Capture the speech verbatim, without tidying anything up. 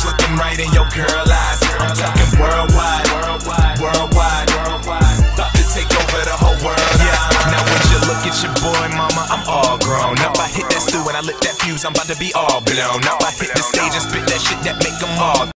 looking right in your girl eyes. I'm talking worldwide, worldwide, worldwide, worldwide. About to take over the whole world. Yeah. Now when you look at your boy, mama, I'm all grown up. I hit that stew and I lit that fuse. I'm about to be all blown up. I hit the stage and spit that shit that make 'em all.